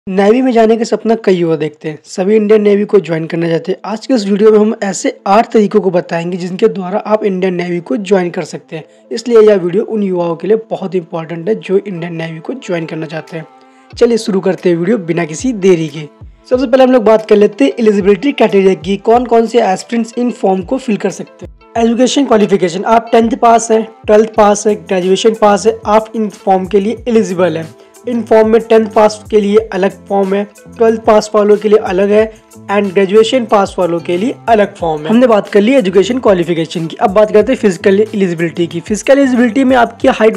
Navy में जाने का सपना कई युवा देखते हैं। सभी इंडियन नेवी को ज्वाइन करना चाहते हैं। आज के इस वीडियो में हम ऐसे 8 तरीकों को बताएंगे जिनके द्वारा आप इंडियन नेवी को ज्वाइन कर सकते हैं। इसलिए यह वीडियो उन युवाओं के लिए बहुत इंपॉर्टेंट है जो इंडियन नेवी को ज्वाइन करना चाहते हैं। चलिए शुरू करते हैं वीडियो बिना किसी देरी के। सबसे पहले हम लोग बात कर लेते हैं एलिजिबिलिटी क्राइटेरिया की। कौन कौन से एस्पिरेंट्स इन फॉर्म को फिल कर सकते हैं। एजुकेशन क्वालिफिकेशन, आप 10th पास है, 12th पास है, ग्रेजुएशन पास है, आप इन फॉर्म के लिए एलिजिबल है। इन फॉर्म में 10th पास के लिए अलग फॉर्म है, 12th पास वालों के लिए अलग है एंड ग्रेजुएशन पास वालों के लिए अलग फॉर्म है। हमने बात कर ली एजुकेशन क्वालिफिकेशन की। अब बात करते हैं फिजिकल एलिजिबिलिटी की। फिजिकल एलिजिबिलिटी में आपकी हाइट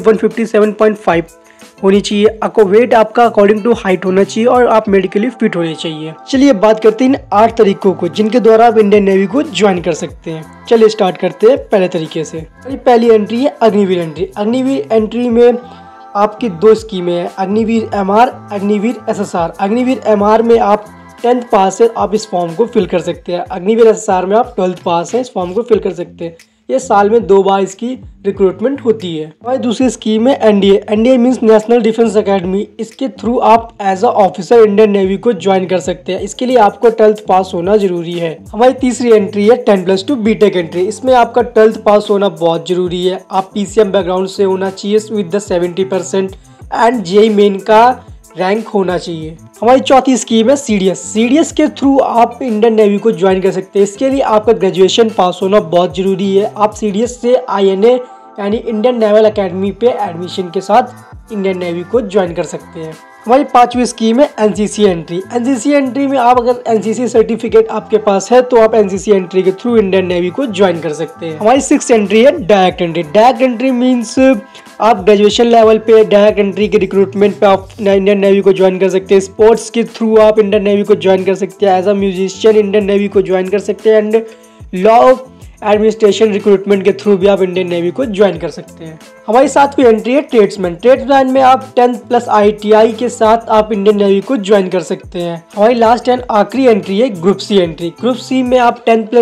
157.5 होनी चाहिए, आपको वेट आपका अकॉर्डिंग टू हाइट होना चाहिए और आप मेडिकली फिट होने चाहिए। चलिए बात करते हैं इन 8 तरीकों को जिनके द्वारा आप इंडियन नेवी को ज्वाइन कर सकते हैं। चलिए स्टार्ट करते हैं पहले तरीके से। पहली एंट्री है अग्निवीर एंट्री। अग्निवीर एंट्री में आपकी 2 स्कीमें हैं, Agniveer MR, Agniveer SSR। Agniveer MR में आप 10th पास है, आप इस फॉर्म को फिल कर सकते हैं। अग्निवीर SSR में आप 12th पास है, इस फॉर्म को फिल कर सकते हैं। ये साल में 2 बार इसकी रिक्रूटमेंट होती है। और दूसरी स्कीम है NDA। NDA means national defence academy. इसके थ्रू आप as a officer Indian Navy को ज्वाइन कर सकते हैं। इसके लिए आपको 12th पास होना जरूरी है। हमारी तीसरी एंट्री है 10+2 बीटेक एंट्री। इसमें आपका 12th पास होना बहुत जरूरी है। आप PCM बैकग्राउंड से होना चाहिए with the 70% and JEE Main का रैंक होना चाहिए। हमारी चौथी स्कीम है CDS। CDS के थ्रू आप इंडियन नेवी को ज्वाइन कर सकते हैं। इसके लिए आपका ग्रेजुएशन पास होना बहुत जरूरी है। आप CDS से INA यानी इंडियन नेवल एकेडमी पे एडमिशन के साथ इंडियन नेवी को ज्वाइन कर सकते हैं। हमारी 5वीं स्कीम है NCC एंट्री। NCC एंट्री में आप अगर NCC सर्टिफिकेट आपके पास है तो आप NCC एंट्री के थ्रू इंडियन नेवी को ज्वाइन कर सकते हैं। हमारी 6th एंट्री है direct entry. Direct entry means आप ग्रेजुएशन लेवल पे डायरेक्ट एंट्री के रिक्रूटमेंट पे आप इंडियन नेवी को ज्वाइन कर सकते हैं। स्पोर्ट्स के थ्रू आप इंडियन नेवी को ज्वाइन कर सकते हैं। As a musician Indian Navy को ज्वाइन कर सकते हैं एंड लॉ एडमिनिस्ट्रेशन रिक्रूटमेंट के थ्रू भी आप इंडियन नेवी को ज्वाइन कर सकते हैं। हमारी 7वीं एंट्री है ट्रेड्समैन। ट्रेड्समैन में आप 10th+ ITI के साथ आप इंडियन नेवी को ज्वाइन कर सकते हैं। हमारी लास्ट एंड आखिरी एंट्री है group C entry. Group C में आप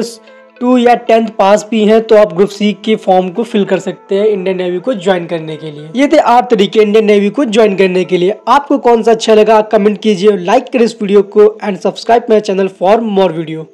10+2 या 10th पास भी हैं तो आप ग्रुप C के फॉर्म को फिल कर सकते हैं इंडियन नेवी को ज्वाइन करने के लिए। ये थे 8 तरीके इंडियन नेवी को ज्वाइन करने के लिए। आपको कौन सा अच्छा लगा कमेंट कीजिए, लाइक करें इस वीडियो को and subscribe my channel for more video.